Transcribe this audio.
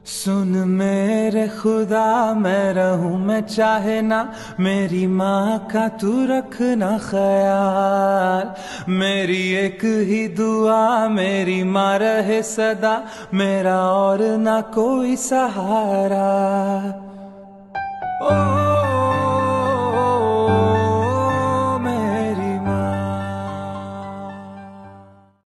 सुन मेरे खुदा, मैं रहूं मैं चाहे ना, मेरी माँ का तू रखना ख्याल। मेरी एक ही दुआ, मेरी माँ रहे सदा, मेरा और ना कोई सहारा। ओ